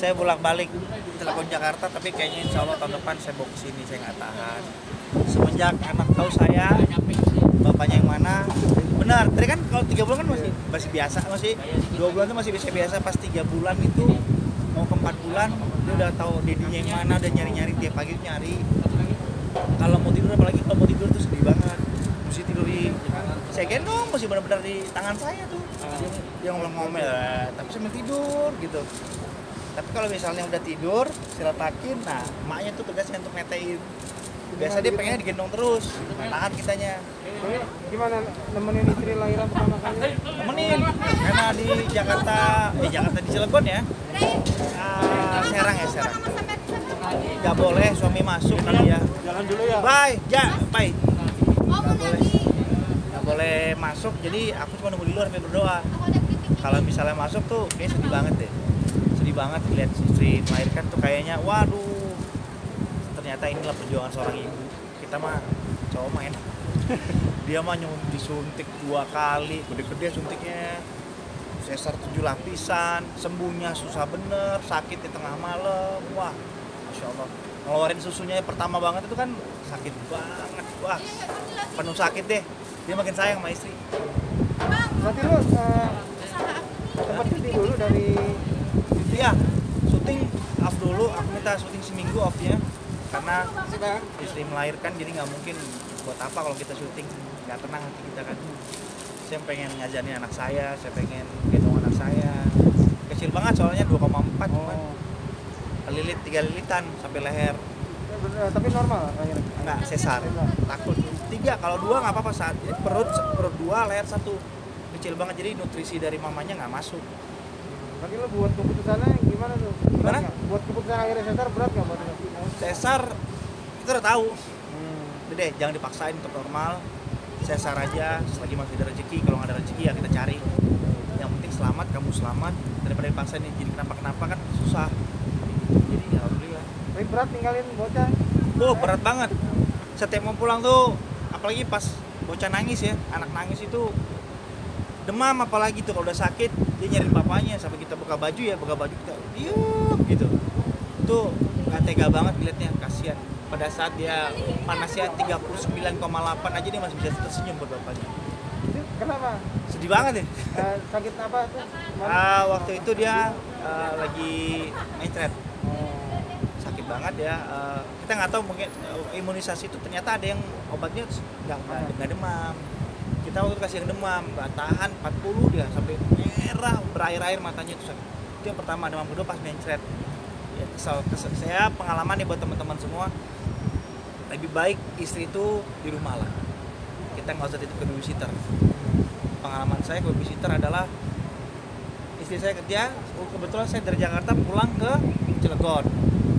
Saya bolak-balik telepon Jakarta, tapi kayaknya insya Allah tahun depan saya bawa ke sini, saya nggak tahan. Semenjak anak tahu saya, bapaknya yang mana, benar. Tadi kan kalau 3 bulan kan masih biasa, masih 2 bulan itu masih biasa. Pas 3 bulan itu mau ke 4 bulan, dia udah tahu dedinya yang mana, udah nyari-nyari tiap pagi nyari. Kalau mau tidur, apalagi kalau mau tidur tuh sedih banget. Mesti tidur di, saya gendong, mesti benar-benar di tangan saya tuh. Dia ngomel-ngomel, tapi sambil tidur gitu. Tapi kalau misalnya udah tidur, siratakin, nah emaknya tuh tugasnya untuk netein. Biasa dia pengennya digendong terus, tahan kitanya. Gimana nemenin istri lahiran pertama kali? Nemenin, karena di Jakarta di Cilegon ya, Serang. Gak boleh suami masuk kan ya. Jalan dulu ya. Bye. Gak boleh masuk, jadi aku cuma nunggu di luar sambil berdoa. Kalau misalnya masuk tuh, kayak sedih banget deh. Sedih banget lihat istri melahirkan tuh kayaknya, waduh. Ternyata inilah perjuangan seorang ibu. Kita mah cowok main. Dia mah disuntik 2 kali, gede-gede suntiknya. Sesar 7 lapisan, sembuhnya susah bener, sakit di tengah malam. Wah, Masya Allah. Ngeluarin susunya pertama banget itu kan sakit banget. Wah, penuh sakit deh. Dia makin sayang sama istri. Berarti lu sempat cuti dulu dari Iya, syuting off dulu. Aku minta syuting seminggu off-nya. Karena istri melahirkan, jadi nggak mungkin buat apa kalau kita syuting, nggak tenang hati kita kan. Saya pengen ngajarin anak saya pengen gendong anak saya. Kecil banget soalnya 2,4 cuman. Lilit 3 lilitan sampai leher. Tapi normal akhirnya. Enggak, sesar. Takut 3, kalau 2 nggak apa-apa saat jadi perut 2, leher 1. Kecil banget, jadi nutrisi dari mamanya nggak masuk. Tapi lo buat keputusannya gimana tuh? Gimana? Buat keputusan akhirnya sesar berat nggak buat lo? Sesar kita udah tahu. Udah deh, jangan dipaksain untuk normal. Sesar aja, selagi masih ada rezeki. Kalau nggak ada rezeki ya kita cari. Yang penting selamat, kamu selamat. Daripada dipaksain jadi kenapa kan susah. Jadi alhamdulillah. Tapi berat ninggalin bocah. Berat banget. Setiap mau pulang tuh, apalagi pas bocah nangis ya, anak nangis itu demam, apalagi tuh kalau udah sakit dia nyariin bapaknya, sampai kita buka baju kita diam gitu. Itu nggak tega banget liatnya, kasihan. Pada saat dia panasnya 39,8 aja dia masih bisa tersenyum buat bapaknya. Kenapa? Sedih banget ya. Sakit apa tuh? Waktu itu dia lagi mencret. Sakit banget ya. Kita nggak tahu, mungkin imunisasi itu ternyata ada yang obatnya nggak demam. Kita waktu itu kasih yang demam, nggak tahan 40 dia sampai merah berair-air matanya itu. Itu yang pertama. Demam kedua pas mencret. Ya, kesel. Saya pengalaman nih buat teman-teman semua, lebih baik istri itu di rumah lah. Kita nggak usah titip ke babysitter. Pengalaman saya ke babysitter adalah istri saya kerja, kebetulan saya dari Jakarta pulang ke Cilegon.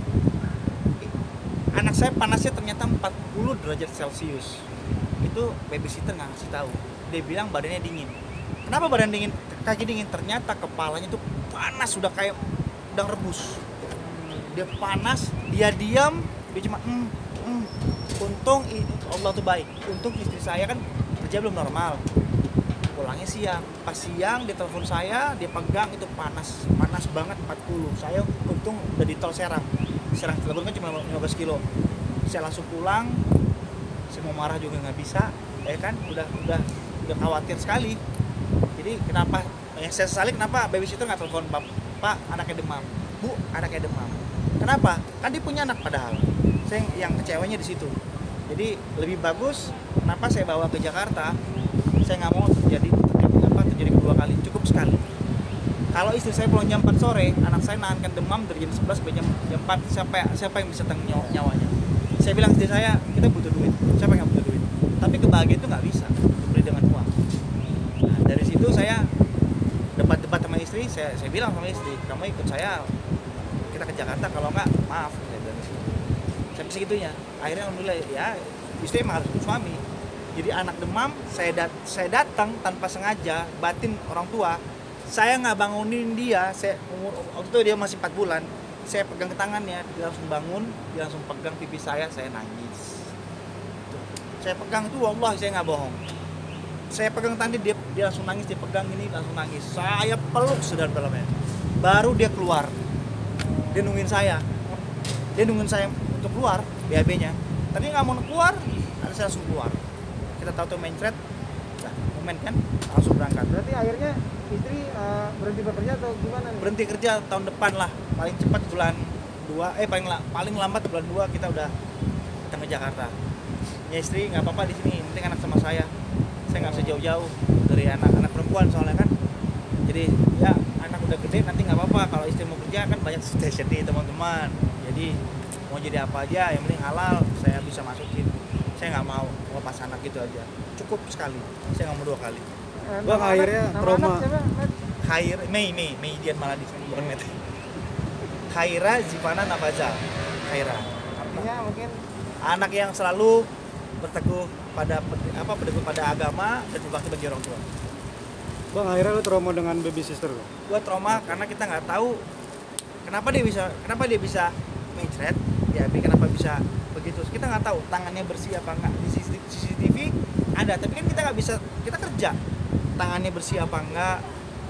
Anak saya panasnya ternyata 40 derajat Celcius. Itu babysitter nggak ngasih tahu. Dia bilang badannya dingin. Kenapa badan dingin? Kaki dingin. Ternyata kepalanya tuh panas, sudah kayak udang rebus. Dia panas, dia diam, dia cuma Untung Allah tuh baik. Untung istri saya kan kerja belum normal. Pulangnya siang. Pas siang dia telepon saya, dia pegang itu panas banget 40. Saya untung udah di tol Serang Cilegon kan cuma 15 kilo. Saya langsung pulang. Saya mau marah juga nggak bisa, ya kan? Udah khawatir sekali. Jadi kenapa? Yang saya sesali kenapa babysitter nggak telepon Pak, anaknya demam, Bu, anaknya demam. Kenapa? Kan dia punya anak padahal. Saya yang kecewanya di situ. Jadi lebih bagus. Kenapa saya bawa ke Jakarta? Saya nggak mau terjadi kedua kali, cukup sekali. Kalau istri saya pulang jam 4 sore, anak saya nahankan demam dari jam 11 sampai jam 4, siapa yang bisa tanggung nyawanya? Saya bilang istri saya, kita butuh duit. Siapa yang butuh duit? Tapi kebahagiaan itu nggak bisa beli dengan uang. Nah, dari situ saya debat sama istri, saya bilang sama istri, kamu ikut saya, kita ke Jakarta, kalau nggak, maaf. Sampai segitunya. Akhirnya alhamdulillah ya, istri emang harus suami. Jadi anak demam, saya datang tanpa sengaja, batin orang tua. Saya nggak bangunin dia. Waktu itu dia masih 4 bulan. Saya pegang ke tangannya, dia langsung bangun, dia langsung pegang pipi saya nangis. Saya pegang itu, wallahi saya nggak bohong. Saya pegang tangan dia langsung nangis, dia pegang ini langsung nangis. Saya peluk sedalam-dalamnya. Baru dia keluar. Dia nungguin saya untuk keluar BAB-nya. Tapi nggak mau keluar, harus saya langsung keluar. Kita tahu tuh mencret, nah, momen kan, langsung berangkat. Berarti akhirnya istri berhenti bekerja atau gimana nih? Berhenti kerja tahun depan lah, paling cepat bulan 2, paling lambat bulan 2 kita udah datang ke Jakarta. Ya istri nggak apa-apa di sini, yang penting anak sama saya nggak bisa jauh-jauh dari anak perempuan soalnya kan. Jadi ya anak udah gede nanti nggak apa-apa, kalau istri mau kerja kan banyak station di teman-teman. Jadi mau jadi apa aja yang penting halal saya bisa masukin. Saya nggak mau lepas anak gitu aja, cukup sekali, saya nggak mau 2 kali. Bang, akhirnya trauma. Mei Dian malah bukan Met. Khaira Zivana Nafaza. Khaira. Artinya mungkin Anak yang selalu berteguh pada agama dan berbakti bagi orang tua. Bang, akhirnya lu trauma dengan baby sister lo? Gua trauma karena kita nggak tahu kenapa dia bisa mencret, ya kenapa bisa begitu. Kita nggak tahu tangannya bersih apa enggak. Di CCTV ada, tapi kan kita nggak bisa, kita kerja. Tangannya bersih apa enggak,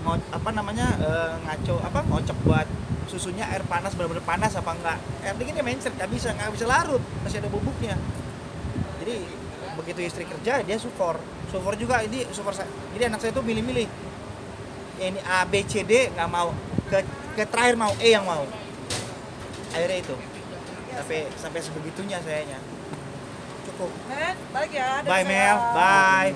ngocok buat susunya air panas benar-benar panas apa enggak. Air dingin dia mencret, nggak bisa larut, masih ada bubuknya. Jadi begitu istri kerja dia support juga, ini support saya. Jadi anak saya tuh milih-milih, ya ini A B C D nggak mau, ke terakhir mau E yang mau. Akhirnya itu sampai sebegitunya sayanya. Cukup. Balik ya. Bye Mel, bye.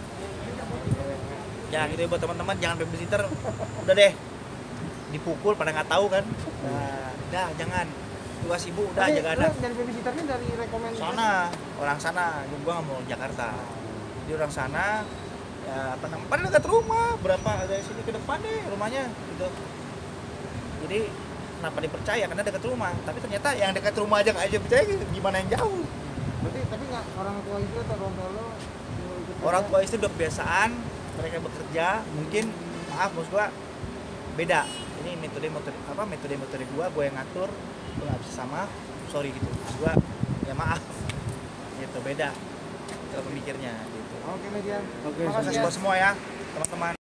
Ya gitu ya buat teman-teman, jangan babysitter. Udah deh, dipukul pada nggak tahu kan. Nah, udah jangan. Tugas ibu udah jaga anak. Dari babysitternya dari rekomendasi Orang sana, gua nggak mau Jakarta. Di orang sana, ya padahal dekat rumah, berapa dari sini ke depan deh rumahnya gitu. Jadi kenapa dipercaya, karena dekat rumah. Tapi ternyata yang dekat rumah aja nggak percaya, gimana yang jauh. Berarti tapi nggak orang tua itu atau orang tua lo ikut Orang kerja? tua istri udah kebiasaan, mereka bekerja, mungkin maaf maksud gua beda. Ini metode gua yang ngatur, gua nggak bisa sama, sorry gitu. Maksud gua ya maaf, gitu beda cara pemikirnya gitu. Oke Median. Oke, Terima kasih buat semua ya teman-teman.